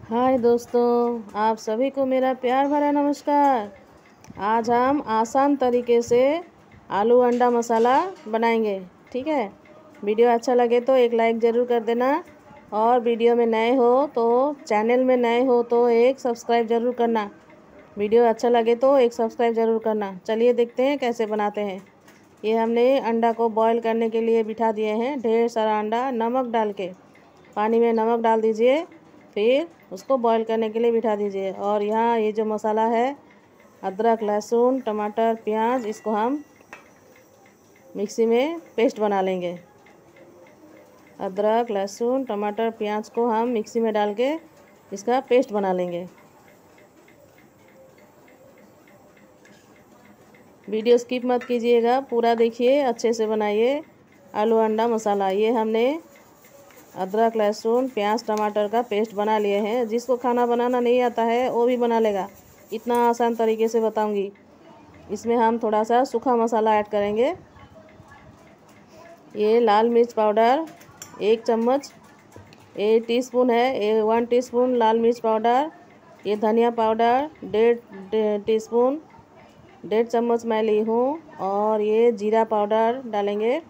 हाय दोस्तों, आप सभी को मेरा प्यार भरा नमस्कार। आज हम आसान तरीके से आलू अंडा मसाला बनाएंगे। ठीक है, वीडियो अच्छा लगे तो एक लाइक ज़रूर कर देना, और वीडियो में नए हो तो चैनल में नए हो तो एक सब्सक्राइब ज़रूर करना। वीडियो अच्छा लगे तो एक सब्सक्राइब ज़रूर करना। चलिए देखते हैं कैसे बनाते हैं। ये हमने अंडा को बॉईल करने के लिए बिठा दिए हैं। ढेर सारा अंडा नमक डाल के, पानी में नमक डाल दीजिए, फिर उसको बॉईल करने के लिए बिठा दीजिए। और यहाँ ये जो मसाला है, अदरक, लहसुन, टमाटर, प्याज, इसको हम मिक्सी में पेस्ट बना लेंगे। अदरक, लहसुन, टमाटर, प्याज को हम मिक्सी में डाल के इसका पेस्ट बना लेंगे। वीडियो स्किप मत कीजिएगा, पूरा देखिए, अच्छे से बनाइए आलू अंडा मसाला। ये हमने अदरक, लहसुन, प्याज, टमाटर का पेस्ट बना लिए हैं। जिसको खाना बनाना नहीं आता है वो भी बना लेगा, इतना आसान तरीके से बताऊंगी। इसमें हम थोड़ा सा सूखा मसाला ऐड करेंगे। ये लाल मिर्च पाउडर 1 चम्मच, ये टीस्पून है, ये 1 टीस्पून लाल मिर्च पाउडर। ये धनिया पाउडर 1.5 टीस्पून, 1.5 चम्मच मैं ली हूँ। और ये जीरा पाउडर डालेंगे,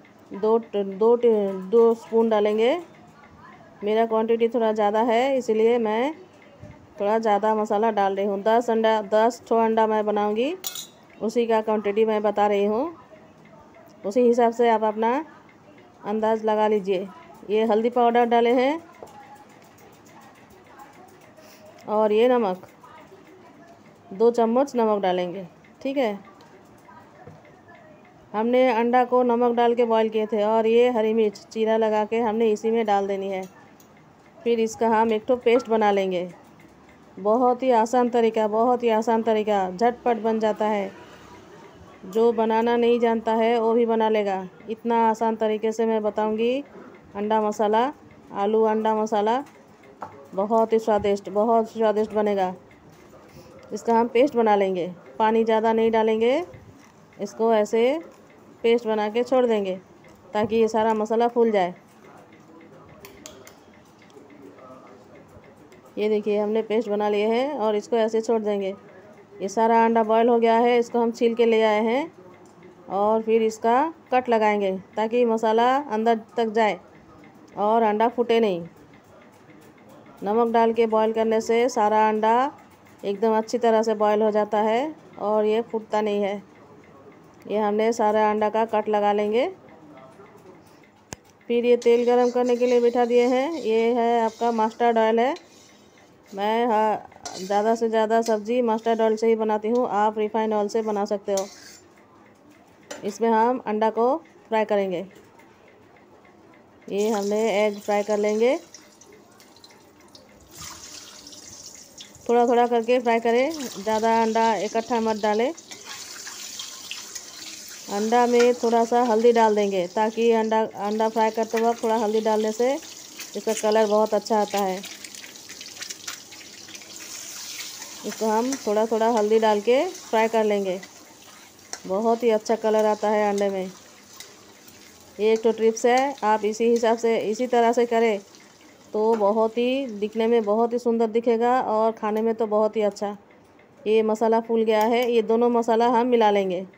दो स्पून डालेंगे। मेरा क्वांटिटी थोड़ा ज़्यादा है, इसलिए मैं थोड़ा ज़्यादा मसाला डाल रही हूँ। 10 ठो अंडा मैं बनाऊँगी, उसी का क्वांटिटी मैं बता रही हूँ। उसी हिसाब से आप अपना अंदाज़ लगा लीजिए। ये हल्दी पाउडर डाले हैं, और ये नमक 2 चम्मच नमक डालेंगे। ठीक है, हमने अंडा को नमक डाल के बॉईल किए थे। और ये हरी मिर्च चीरा लगा के हमने इसी में डाल देनी है। फिर इसका हम एक ठो पेस्ट बना लेंगे। बहुत ही आसान तरीका, बहुत ही आसान तरीका, झटपट बन जाता है। जो बनाना नहीं जानता है वो भी बना लेगा, इतना आसान तरीके से मैं बताऊंगी। अंडा मसाला, आलू अंडा मसाला बहुत ही स्वादिष्ट बनेगा। इसका हम पेस्ट बना लेंगे, पानी ज़्यादा नहीं डालेंगे। इसको ऐसे पेस्ट बना के छोड़ देंगे ताकि ये सारा मसाला फूल जाए। ये देखिए, हमने पेस्ट बना लिए हैं और इसको ऐसे छोड़ देंगे। ये सारा अंडा बॉयल हो गया है, इसको हम छील के ले आए हैं। और फिर इसका कट लगाएंगे ताकि मसाला अंदर तक जाए और अंडा फूटे नहीं। नमक डाल के बॉईल करने से सारा अंडा एकदम अच्छी तरह से बॉईल हो जाता है और ये फूटता नहीं है। ये हमने सारा अंडा का कट लगा लेंगे। फिर ये तेल गरम करने के लिए बिठा दिए हैं। ये है आपका मस्टर्ड ऑयल है। मैं ज़्यादा से ज़्यादा सब्ज़ी मस्टर्ड ऑयल से ही बनाती हूँ, आप रिफाइंड ऑयल से बना सकते हो। इसमें हम अंडा को फ्राई करेंगे। ये हमने एग फ्राई कर लेंगे, थोड़ा थोड़ा करके फ्राई करें, ज़्यादा अंडा इकट्ठा मत डालें। अंडा में थोड़ा सा हल्दी डाल देंगे ताकि अंडा फ्राई करते वक्त थोड़ा हल्दी डालने से इसका कलर बहुत अच्छा आता है। इसको हम थोड़ा थोड़ा हल्दी डाल के फ्राई कर लेंगे, बहुत ही अच्छा कलर आता है अंडे में। ये एक तो टिप्स है, आप इसी हिसाब से इसी तरह से करें तो बहुत ही दिखने में बहुत ही सुंदर दिखेगा और खाने में तो बहुत ही अच्छा। ये मसाला फूल गया है, ये दोनों मसाला हम मिला लेंगे।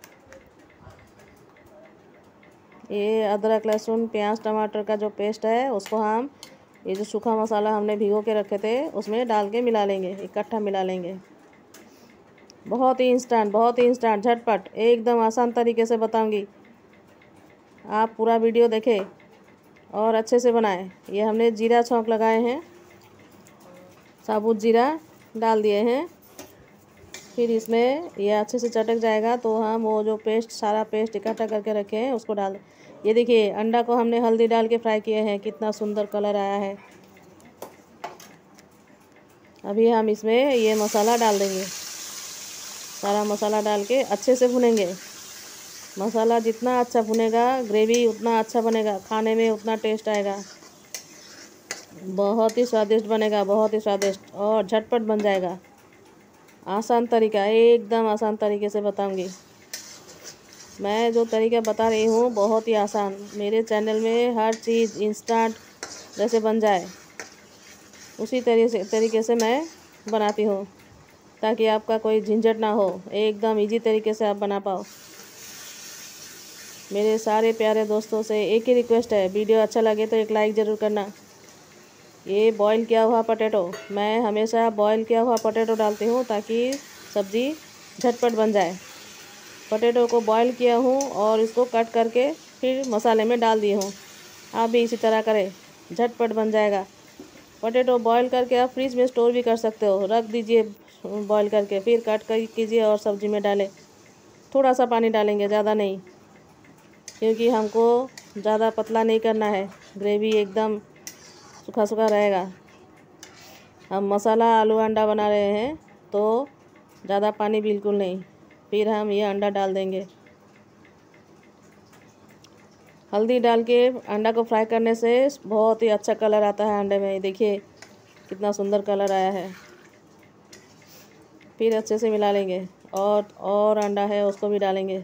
ये अदरक, लहसुन, प्याज, टमाटर का जो पेस्ट है उसको हम, ये जो सूखा मसाला हमने भिगो के रखे थे उसमें डाल के मिला लेंगे, इकट्ठा मिला लेंगे। बहुत ही इंस्टेंट झटपट एकदम आसान तरीके से बताऊंगी। आप पूरा वीडियो देखें और अच्छे से बनाएं। ये हमने जीरा छौंक लगाए हैं, साबुत जीरा डाल दिए हैं। फिर इसमें ये अच्छे से चटक जाएगा तो हम वो जो पेस्ट, सारा पेस्ट इकट्ठा करके रखे हैं उसको डाल। ये देखिए, अंडा को हमने हल्दी डाल के फ्राई किए हैं, कितना सुंदर कलर आया है। अभी हम इसमें ये मसाला डाल देंगे, सारा मसाला डाल के अच्छे से भुनेंगे। मसाला जितना अच्छा भुनेगा, ग्रेवी उतना अच्छा बनेगा, खाने में उतना टेस्ट आएगा। बहुत ही स्वादिष्ट बनेगा, बहुत ही स्वादिष्ट, और झटपट बन जाएगा। आसान तरीका, एकदम आसान तरीके से बताऊंगी। मैं जो तरीका बता रही हूँ बहुत ही आसान। मेरे चैनल में हर चीज़ इंस्टेंट जैसे बन जाए। उसी तरीके से मैं बनाती हूँ, ताकि आपका कोई झंझट ना हो, एकदम इजी तरीके से आप बना पाओ। मेरे सारे प्यारे दोस्तों से एक ही रिक्वेस्ट है, वीडियो अच्छा लगे तो एक लाइक ज़रूर करना। ये बॉईल किया हुआ पोटैटो, मैं हमेशा बॉईल किया हुआ पोटैटो डालती हूँ ताकि सब्ज़ी झटपट बन जाए। पोटैटो को बॉईल किया हूँ और इसको कट करके फिर मसाले में डाल दिए हूँ। आप भी इसी तरह करें, झटपट बन जाएगा। पोटैटो बॉईल करके आप फ्रिज में स्टोर भी कर सकते हो, रख दीजिए बॉईल करके, फिर कट कर कीजिए और सब्ज़ी में डालें। थोड़ा सा पानी डालेंगे, ज़्यादा नहीं, क्योंकि हमको ज़्यादा पतला नहीं करना है, ग्रेवी एकदम सूखा सूखा रहेगा। हम मसाला आलू अंडा बना रहे हैं तो ज़्यादा पानी बिल्कुल नहीं। फिर हम ये अंडा डाल देंगे। हल्दी डाल के अंडा को फ्राई करने से बहुत ही अच्छा कलर आता है अंडे में। देखिए कितना सुंदर कलर आया है। फिर अच्छे से मिला लेंगे और अंडा है उसको भी डालेंगे।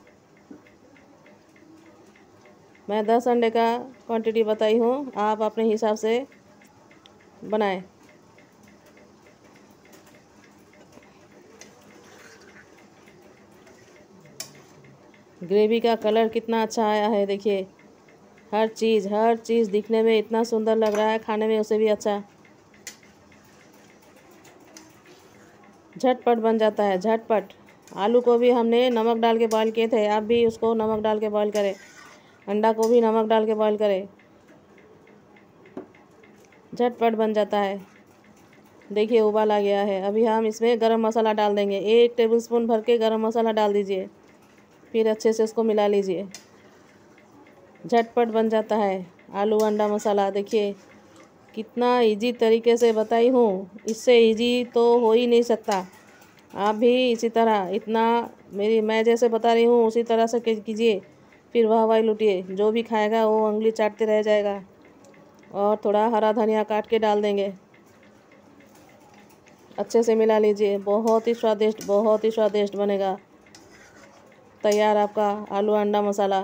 मैं 10 अंडे का क्वांटिटी बताई हूँ, आप अपने हिसाब से बनाएं। ग्रेवी का कलर कितना अच्छा आया है, देखिए हर चीज़ दिखने में इतना सुंदर लग रहा है, खाने में उसे भी अच्छा। झटपट बन जाता है, झटपट। आलू को भी हमने नमक डाल के बॉईल किए थे, आप भी उसको नमक डाल के बॉईल करें। अंडा को भी नमक डाल के बॉईल करें, झटपट बन जाता है। देखिए उबाल आ गया है। अभी हम इसमें गरम मसाला डाल देंगे। 1 टेबलस्पून भर के गरम मसाला डाल दीजिए, फिर अच्छे से इसको मिला लीजिए। झटपट बन जाता है आलू अंडा मसाला। देखिए कितना इजी तरीके से बताई हूँ, इससे इजी तो हो ही नहीं सकता। आप भी इसी तरह मैं जैसे बता रही हूँ उसी तरह से कीजिए, फिर वाह लूटिए। जो भी खाएगा वो उंगली चाटते रह जाएगा। और थोड़ा हरा धनिया काट के डाल देंगे। अच्छे से मिला लीजिए, बहुत ही स्वादिष्ट बनेगा। तैयार आपका आलू अंडा मसाला,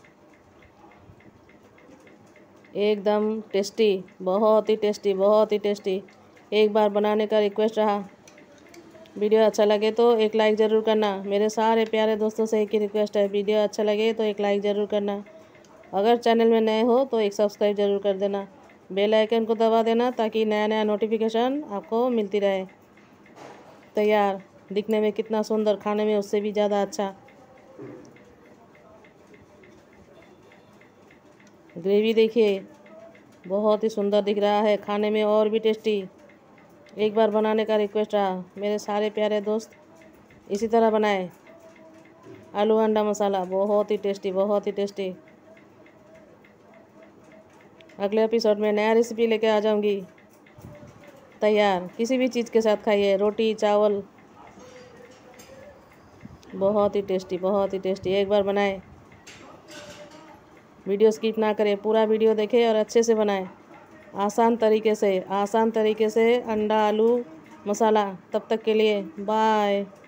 एकदम टेस्टी, बहुत ही टेस्टी। एक बार बनाने का रिक्वेस्ट रहा। वीडियो अच्छा लगे तो एक लाइक ज़रूर करना। मेरे सारे प्यारे दोस्तों से एक ही रिक्वेस्ट है, वीडियो अच्छा लगे तो एक लाइक ज़रूर करना। अगर चैनल में नए हो तो एक सब्सक्राइब ज़रूर कर देना। बेल आइकन को दबा देना ताकि नया नोटिफिकेशन आपको मिलती रहे। तैयार, दिखने में कितना सुंदर, खाने में उससे भी ज़्यादा अच्छा। ग्रेवी देखिए बहुत ही सुंदर दिख रहा है, खाने में और भी टेस्टी। एक बार बनाने का रिक्वेस्ट रहा। मेरे सारे प्यारे दोस्त इसी तरह बनाएं आलू अंडा मसाला, बहुत ही टेस्टी। अगले एपिसोड में नया रेसिपी लेके आ जाऊंगी। तैयार, किसी भी चीज़ के साथ खाइए, रोटी चावल, बहुत ही टेस्टी। एक बार बनाएं, वीडियो स्किप ना करें, पूरा वीडियो देखें और अच्छे से बनाएं। आसान तरीके से अंडा आलू मसाला। तब तक के लिए बाय।